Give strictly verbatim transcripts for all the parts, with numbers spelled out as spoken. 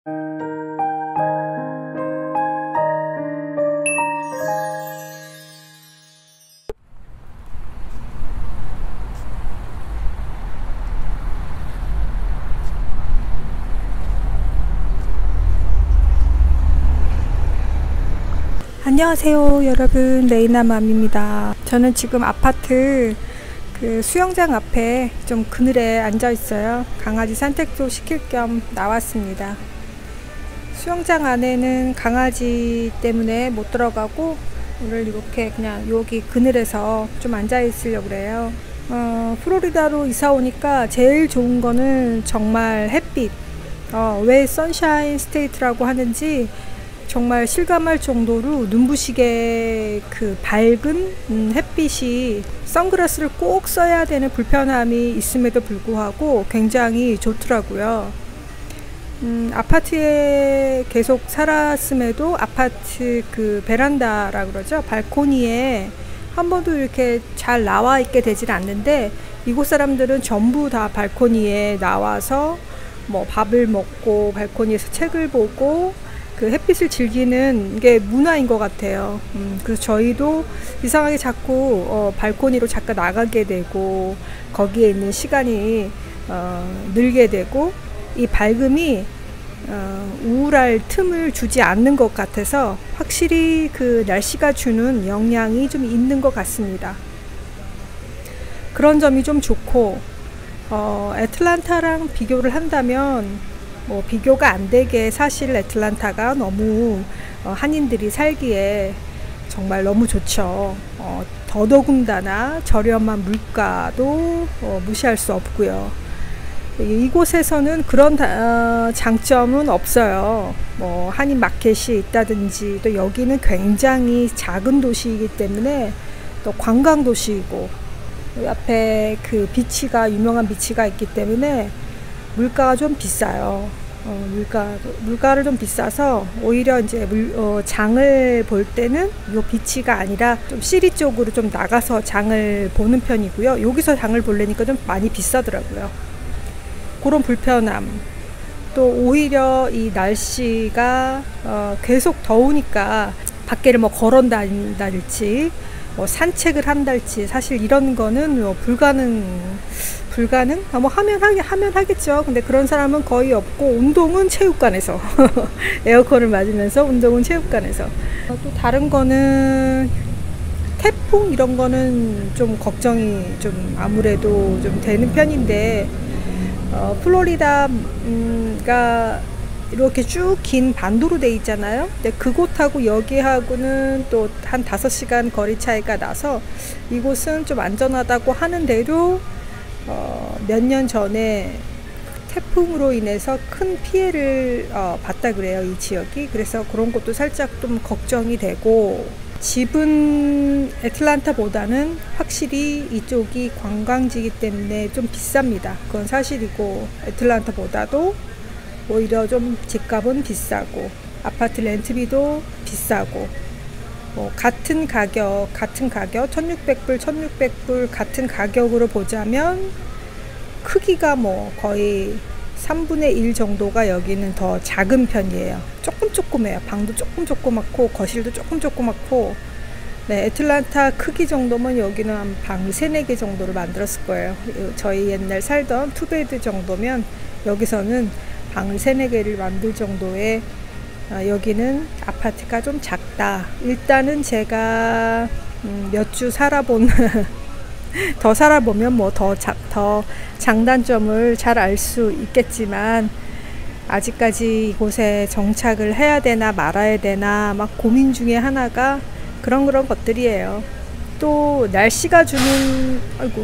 안녕하세요 여러분, 레이나맘입니다. 저는 지금 아파트 그 수영장 앞에 좀 그늘에 앉아 있어요. 강아지 산책도 시킬 겸 나왔습니다. 수영장 안에는 강아지 때문에 못 들어가고 오늘 이렇게 그냥 여기 그늘에서 좀 앉아 있으려고 그래요. 어, 플로리다로 이사 오니까 제일 좋은 거는 정말 햇빛. 어, 왜 선샤인 스테이트라고 하는지 정말 실감할 정도로 눈부시게 그 밝은 음, 햇빛이 선글라스를 꼭 써야 되는 불편함이 있음에도 불구하고 굉장히 좋더라고요. 음, 아파트에 계속 살았음에도 아파트 그 베란다라 그러죠, 발코니에 한 번도 이렇게 잘 나와 있게 되질 않는데, 이곳 사람들은 전부 다 발코니에 나와서 뭐 밥을 먹고 발코니에서 책을 보고 그 햇빛을 즐기는 게 문화인 것 같아요. 음, 그래서 저희도 이상하게 자꾸 어, 발코니로 잠깐 나가게 되고 거기에 있는 시간이 어, 늘게 되고, 이 밝음이 어, 우울할 틈을 주지 않는 것 같아서 확실히 그 날씨가 주는 영향이 좀 있는 것 같습니다. 그런 점이 좀 좋고, 어, 애틀란타랑 비교를 한다면 뭐 비교가 안 되게 사실 애틀란타가 너무 어, 한인들이 살기에 정말 너무 좋죠. 어, 더더군다나 저렴한 물가도 어, 무시할 수 없고요. 이곳에서는 그런 다, 어, 장점은 없어요. 뭐 한인 마켓이 있다든지, 또 여기는 굉장히 작은 도시이기 때문에 또 관광 도시이고, 앞에 그 비치가 유명한 비치가 있기 때문에 물가가 좀 비싸요. 어, 물가, 물가를 좀 비싸서 오히려 이제 물, 어, 장을 볼 때는 요 비치가 아니라 좀 시리 쪽으로 좀 나가서 장을 보는 편이고요. 여기서 장을 보려니까 좀 많이 비싸더라고요. 그런 불편함. 또 오히려 이 날씨가 어, 계속 더우니까 밖에를 뭐 걸어 다닌다든지 뭐 산책을 한달지, 사실 이런 거는 뭐 불가능, 불가능? 아, 뭐 하면 하게 하면 하겠죠. 근데 그런 사람은 거의 없고, 운동은 체육관에서 에어컨을 맞으면서 운동은 체육관에서. 어, 또 다른 거는 태풍 이런 거는 좀 걱정이 좀 아무래도 좀 되는 편인데, 어, 플로리다가 이렇게 쭉 긴 반도로 돼 있잖아요. 근데 그곳하고 여기하고는 또 한 다섯 시간 거리 차이가 나서 이곳은 좀 안전하다고 하는데도 어, 몇 년 전에 태풍으로 인해서 큰 피해를 어, 봤다 그래요, 이 지역이. 그래서 그런 것도 살짝 좀 걱정이 되고, 집은 애틀란타보다는 확실히 이쪽이 관광지이기 때문에 좀 비쌉니다. 그건 사실이고, 애틀란타보다도 오히려 좀 집값은 비싸고 아파트 렌트비도 비싸고, 뭐 같은 가격 같은 가격 천육백 불 천육백 불 같은 가격으로 보자면 크기가 뭐 거의 삼분의 일 정도가 여기는 더 작은 편이에요. 조금 조그매요. 방도 조금 조그맣고 거실도 조금 조그맣고. 네, 애틀란타 크기 정도면 여기는 한 방 세네 개 정도를 만들었을 거예요. 저희 옛날 살던 투베드 정도면 여기서는 방을 세네 개를 만들 정도의, 어, 여기는 아파트가 좀 작다. 일단은 제가 음, 몇 주 살아본 더 살아보면 뭐 더 더 장단점을 잘 알 수 있겠지만, 아직까지 이곳에 정착을 해야 되나 말아야 되나 막 고민 중에 하나가 그런 그런 것들이에요. 또 날씨가 주는, 아이고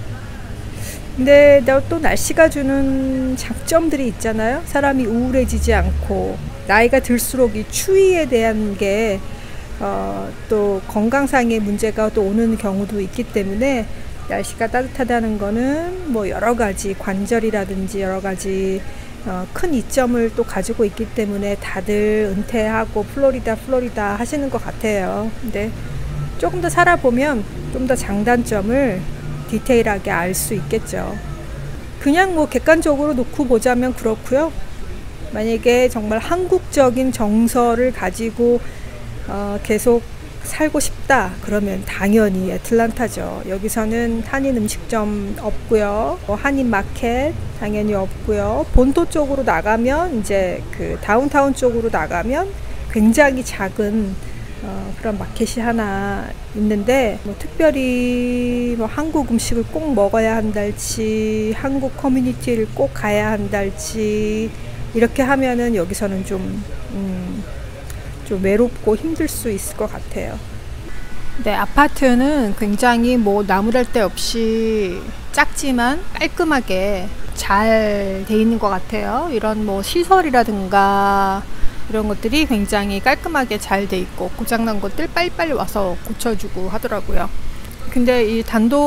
근데 또 날씨가 주는 장점들이 있잖아요. 사람이 우울해지지 않고, 나이가 들수록 이 추위에 대한 게 어, 또 건강상의 문제가 또 오는 경우도 있기 때문에, 날씨가 따뜻하다는 거는 뭐 여러 가지 관절이라든지 여러 가지 어, 큰 이점을 또 가지고 있기 때문에 다들 은퇴하고 플로리다 플로리다 하시는 것 같아요. 근데 조금 더 살아보면 좀 더 장단점을 디테일하게 알 수 있겠죠. 그냥 뭐 객관적으로 놓고 보자면 그렇고요. 만약에 정말 한국적인 정서를 가지고 어, 계속 살고 싶다 그러면 당연히 애틀란타죠. 여기서는 한인 음식점 없고요, 한인 마켓 당연히 없고요. 본토 쪽으로 나가면, 이제 그 다운타운 쪽으로 나가면 굉장히 작은 어, 그런 마켓이 하나 있는데, 뭐 특별히 뭐 한국 음식을 꼭 먹어야 한달지, 한국 커뮤니티를 꼭 가야 한달지, 이렇게 하면은 여기서는 좀 음, 좀 외롭고 힘들 수 있을 것 같아요. 네, 아파트는 굉장히 뭐 나무랄 데 없이 작지만 깔끔하게 잘 돼 있는 것 같아요. 이런 뭐 시설이라든가 이런 것들이 굉장히 깔끔하게 잘 돼 있고, 고장난 것들 빨리빨리 와서 고쳐주고 하더라고요. 근데 이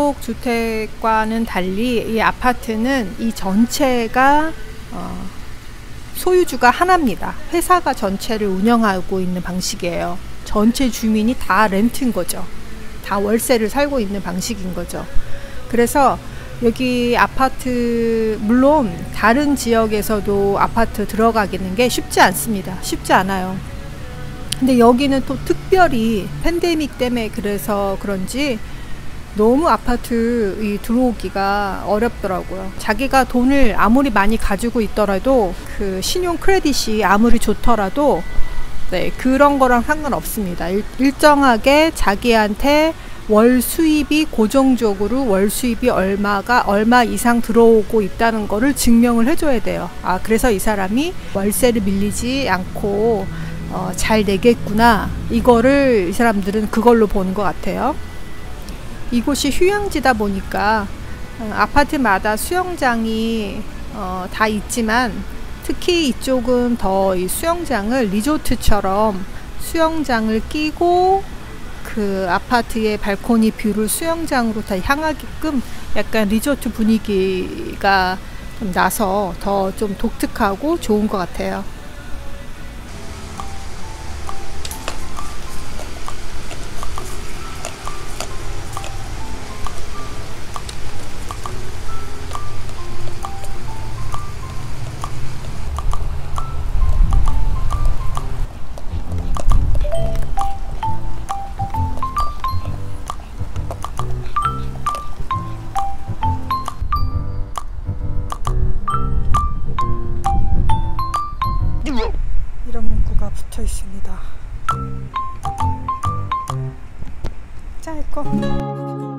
단독주택과는 달리 이 아파트는 이 전체가 어, 소유주가 하나입니다. 회사가 전체를 운영하고 있는 방식이에요. 전체 주민이 다 렌트인 거죠. 다 월세를 살고 있는 방식인 거죠. 그래서 여기 아파트, 물론 다른 지역에서도 아파트 들어가기는 게 쉽지 않습니다. 쉽지 않아요. 근데 여기는 또 특별히 팬데믹 때문에 그래서 그런지 너무 아파트 이 들어오기가 어렵더라고요. 자기가 돈을 아무리 많이 가지고 있더라도, 그 신용 크레딧이 아무리 좋더라도 네, 그런 거랑 상관없습니다. 일, 일정하게 자기한테 월 수입이 고정적으로 월 수입이 얼마가 얼마 이상 들어오고 있다는 거를 증명을 해줘야 돼요. 아, 그래서 이 사람이 월세를 밀리지 않고 어, 잘 내겠구나, 이거를 이 사람들은 그걸로 보는 것 같아요. 이곳이 휴양지다 보니까 어, 아파트마다 수영장이 어, 다 있지만, 특히 이쪽은 더 이 수영장을 리조트처럼 수영장을 끼고 그 아파트의 발코니 뷰를 수영장으로 다 향하게끔 약간 리조트 분위기가 좀 나서 더 좀 독특하고 좋은 것 같아요. 이런 문구가 붙어 있습니다. 짧고